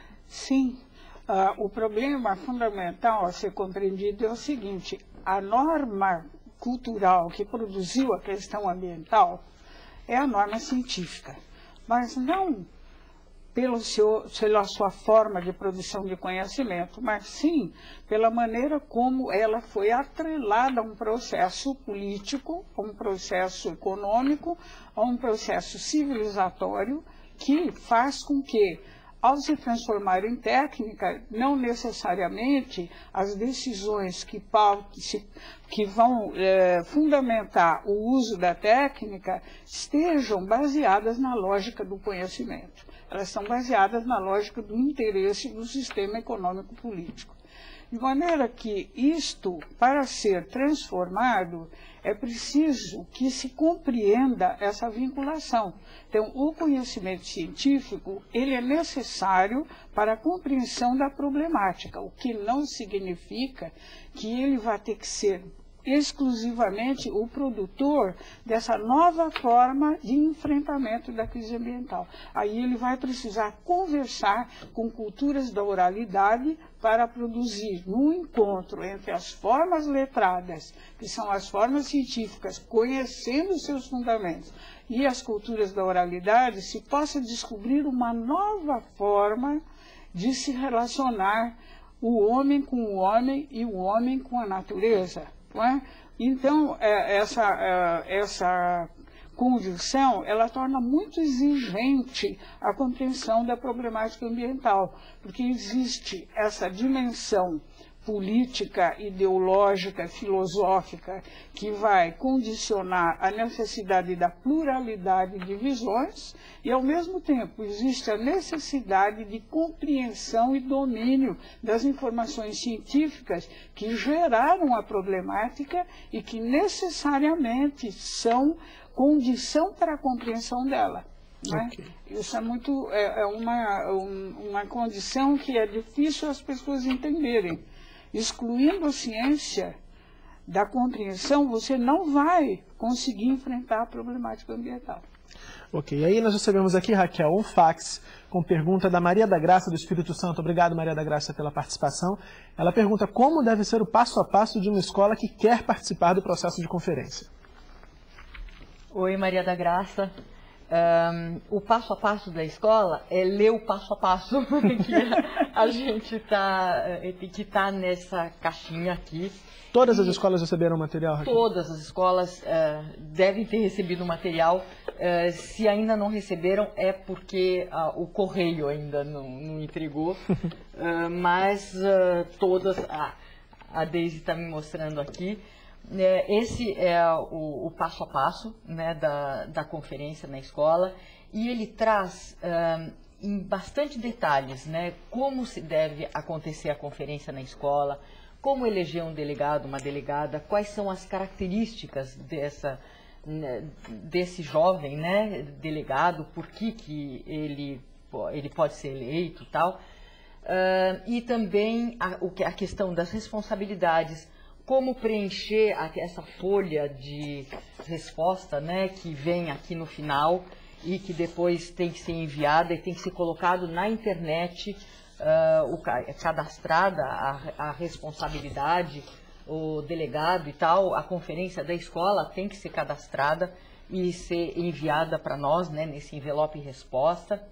Sim. Uh, o problema fundamental a ser compreendido é o seguinte: a norma cultural que produziu a questão ambiental é a norma científica, mas não pelo seu, pela sua forma de produção de conhecimento, mas sim pela maneira como ela foi atrelada a um processo político, a um processo econômico, a um processo civilizatório que faz com que, ao se transformar em técnica, não necessariamente as decisões que, que vão é, fundamentar o uso da técnica estejam baseadas na lógica do conhecimento. Elas são baseadas na lógica do interesse do sistema econômico-político. De maneira que isto, para ser transformado, é preciso que se compreenda essa vinculação. Então, o conhecimento científico, ele é necessário para a compreensão da problemática, o que não significa que ele vai ter que ser exclusivamente o produtor dessa nova forma de enfrentamento da crise ambiental. Aí ele vai precisar conversar com culturas da oralidade para produzir, num encontro entre as formas letradas, que são as formas científicas, conhecendo seus fundamentos, e as culturas da oralidade, se possa descobrir uma nova forma de se relacionar o homem com o homem e o homem com a natureza. Não é? Então, é, essa, é, essa conjunção, ela torna muito exigente a compreensão da problemática ambiental, porque existe essa dimensão política, ideológica, filosófica, que vai condicionar a necessidade da pluralidade de visões e, ao mesmo tempo, existe a necessidade de compreensão e domínio das informações científicas que geraram a problemática e que necessariamente são condição para a compreensão dela. Né? Okay. Isso é, muito, é, é uma, um, uma condição que é difícil as pessoas entenderem. Excluindo a ciência da compreensão, você não vai conseguir enfrentar a problemática ambiental. Ok, aí nós recebemos aqui, Raquel, um fax com pergunta da Maria da Graça do Espírito Santo. Obrigado, Maria da Graça, pela participação. Ela pergunta como deve ser o passo a passo de uma escola que quer participar do processo de conferência. Oi, Maria da Graça. Um, o passo a passo da escola é ler o passo a passo que a gente está que tá nessa caixinha aqui. Todas as escolas receberam material, Raquel? Todas as escolas uh, devem ter recebido material. Uh, se ainda não receberam, é porque uh, o correio ainda não, não entregou. uh, mas uh, todas, ah, a Deise está me mostrando aqui. Esse é o, o passo a passo, né, da, da conferência na escola, e ele traz uh, em bastante detalhes, né, como se deve acontecer a conferência na escola, como eleger um delegado, uma delegada, quais são as características dessa, né, desse jovem, né, delegado, por que, que ele, ele pode ser eleito e tal, uh, e também a, a questão das responsabilidades, como preencher essa folha de resposta, né, que vem aqui no final e que depois tem que ser enviada e tem que ser colocado na internet, uh, o, cadastrada a, a responsabilidade, o delegado e tal, a conferência da escola tem que ser cadastrada e ser enviada para nós, né, nesse envelope resposta.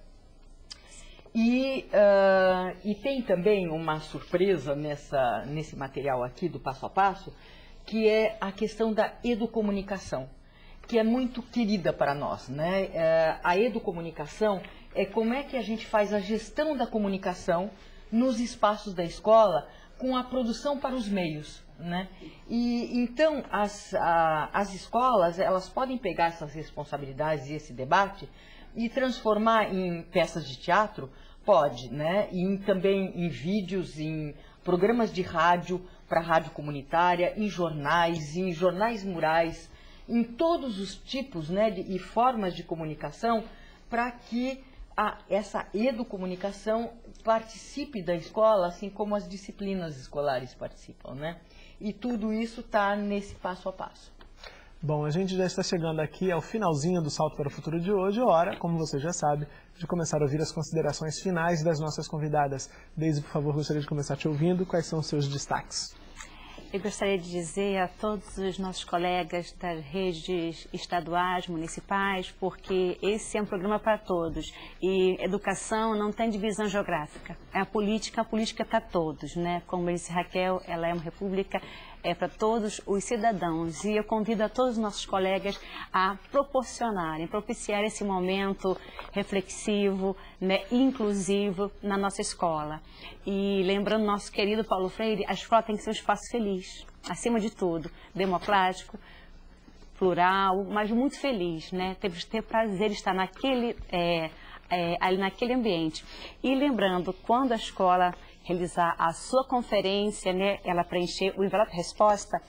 E, uh, e tem também uma surpresa nessa, nesse material aqui do passo a passo, que é a questão da educomunicação, que é muito querida para nós, né? Uh, a educomunicação é como é que a gente faz a gestão da comunicação nos espaços da escola com a produção para os meios, né? E então as, a, as escolas, elas podem pegar essas responsabilidades e esse debate e transformar em peças de teatro, pode, né? E também em vídeos, em programas de rádio, para rádio comunitária, em jornais, em jornais murais, em todos os tipos, né, de, e formas de comunicação, para que a, essa educomunicação participe da escola, assim como as disciplinas escolares participam, né? E tudo isso está nesse passo a passo. Bom, a gente já está chegando aqui ao finalzinho do Salto para o Futuro de hoje, hora, como você já sabe, de começar a ouvir as considerações finais das nossas convidadas. Deise, por favor, gostaria de começar te ouvindo. Quais são os seus destaques? Eu gostaria de dizer a todos os nossos colegas das redes estaduais, municipais, porque esse é um programa para todos. E educação não tem divisão geográfica. É a política, a política é para todos, né? Como disse Raquel, ela é uma república, é para todos os cidadãos. E eu convido a todos os nossos colegas a proporcionarem, propiciar esse momento reflexivo, né, inclusivo na nossa escola. E lembrando nosso querido Paulo Freire, a escola tem que ser um espaço feliz, acima de tudo, democrático, plural, mas muito feliz, né? Temos que ter prazer de estar naquele, é, é, ali naquele ambiente. E lembrando, quando a escola realizar a sua conferência, né, ela preencher o envelope resposta,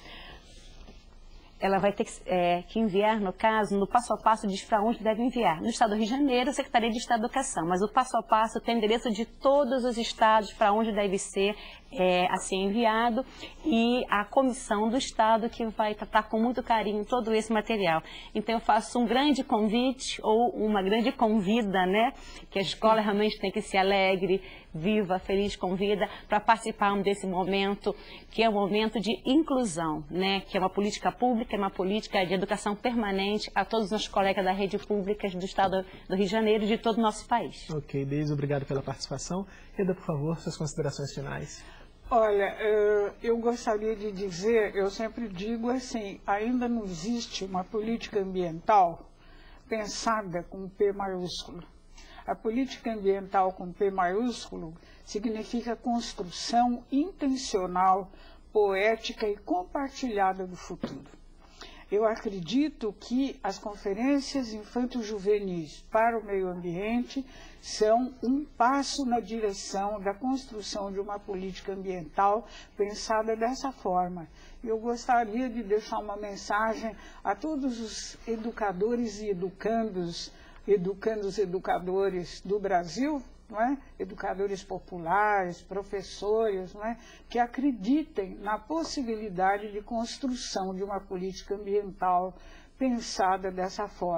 ela vai ter que, é, que enviar, no caso, no passo a passo diz para onde deve enviar. No estado do Rio de Janeiro, a Secretaria de Estado da Educação, mas o passo a passo tem endereço de todos os estados para onde deve ser é, assim enviado, e a comissão do estado que vai tratar com muito carinho todo esse material. Então eu faço um grande convite ou uma grande convida, né, que a escola realmente tem que ser alegre, viva, feliz, convida para participarmos desse momento, que é um momento de inclusão, né, que é uma política pública, é uma política de educação permanente a todos os nossos colegas da rede pública do estado do Rio de Janeiro e de todo o nosso país. Ok, Deise, obrigado pela participação. Reda, por favor, suas considerações finais. Olha, eu gostaria de dizer, eu sempre digo assim, ainda não existe uma política ambiental pensada com P maiúsculo. A política ambiental com P maiúsculo significa construção intencional, poética e compartilhada do futuro. Eu acredito que as conferências infanto-juvenis para o meio ambiente são um passo na direção da construção de uma política ambiental pensada dessa forma. Eu gostaria de deixar uma mensagem a todos os educadores e educandos, educandos educadores do Brasil, não é? Educadores populares, professores, não é? Que acreditem na possibilidade de construção de uma política ambiental pensada dessa forma.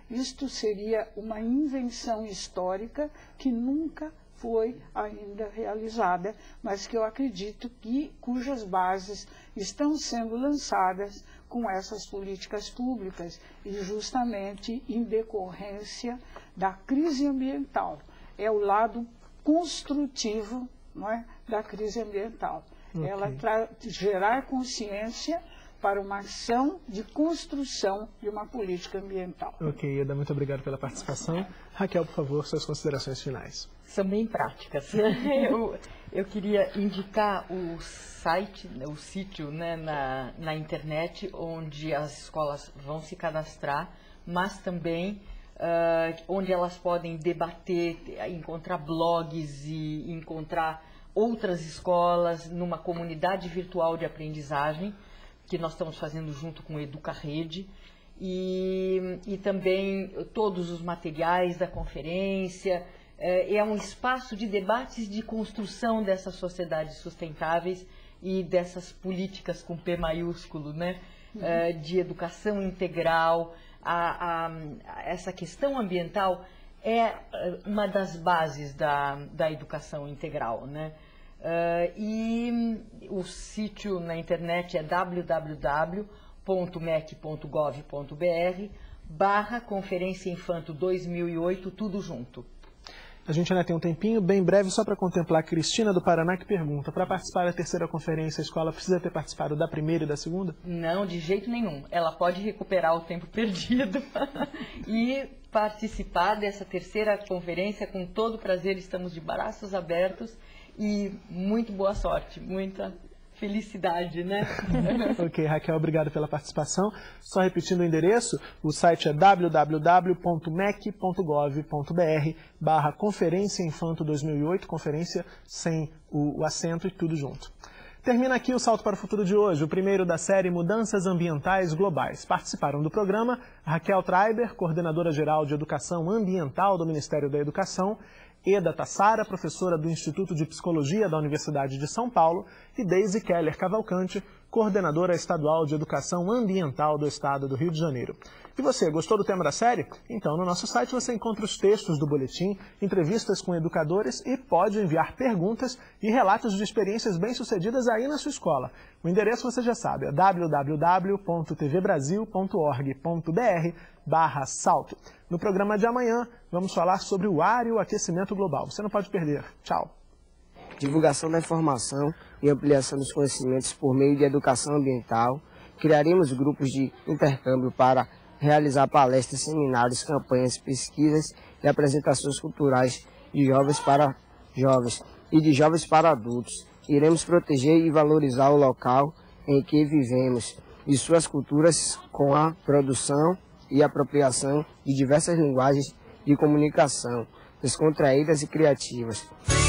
Isto seria uma invenção histórica que nunca foi ainda realizada, mas que eu acredito que cujas bases estão sendo lançadas com essas políticas públicas e justamente em decorrência da crise ambiental. É o lado construtivo, não é, da crise ambiental. Okay. Ela gerar consciência para uma ação de construção de uma política ambiental. Ok, Eda, muito obrigado pela participação. Raquel, por favor, suas considerações finais. São bem práticas. eu, eu queria indicar o site, o sítio, né, na, na internet, onde as escolas vão se cadastrar, mas também uh, onde elas podem debater, encontrar blogs e encontrar outras escolas numa comunidade virtual de aprendizagem, que nós estamos fazendo junto com o EducaRede, e, e também todos os materiais da conferência. É um espaço de debates de construção dessas sociedades sustentáveis e dessas políticas com P maiúsculo, né? Uhum. De educação integral. A, a, essa questão ambiental é uma das bases da, da educação integral, né? Uh, e o sítio na internet é w w w ponto m e c ponto gov ponto b r barra Conferência Infanto dois mil e oito, tudo junto. A gente ainda tem um tempinho, bem breve, só para contemplar a Cristina do Paraná, que pergunta: para participar da terceira conferência, a escola precisa ter participado da primeira e da segunda? Não, de jeito nenhum. Ela pode recuperar o tempo perdido e participar dessa terceira conferência com todo prazer. Estamos de braços abertos. E muito boa sorte, muita felicidade, né? Ok, Raquel, obrigado pela participação. Só repetindo o endereço, o site é w w w ponto m e c ponto gov ponto b r barra Conferência Infanto dois mil e oito, conferência sem o, o acento e tudo junto. Termina aqui o Salto para o Futuro de hoje, o primeiro da série Mudanças Ambientais Globais. Participaram do programa Raquel Treiber, coordenadora geral de Educação Ambiental do Ministério da Educação, Eda Tassara, professora do Instituto de Psicologia da Universidade de São Paulo, e Deise Keller Cavalcante, coordenadora estadual de Educação Ambiental do Estado do Rio de Janeiro. E você, gostou do tema da série? Então, no nosso site você encontra os textos do boletim, entrevistas com educadores e pode enviar perguntas e relatos de experiências bem-sucedidas aí na sua escola. O endereço você já sabe, é w w w ponto t v brasil ponto org ponto b r barra salto. No programa de amanhã, vamos falar sobre o ar e o aquecimento global. Você não pode perder. Tchau. Divulgação da informação e ampliação dos conhecimentos por meio de educação ambiental. Criaremos grupos de intercâmbio para realizar palestras, seminários, campanhas, pesquisas e apresentações culturais de jovens para jovens e de jovens para adultos. Iremos proteger e valorizar o local em que vivemos e suas culturas com a produção e apropriação de diversas linguagens de comunicação, descontraídas e criativas.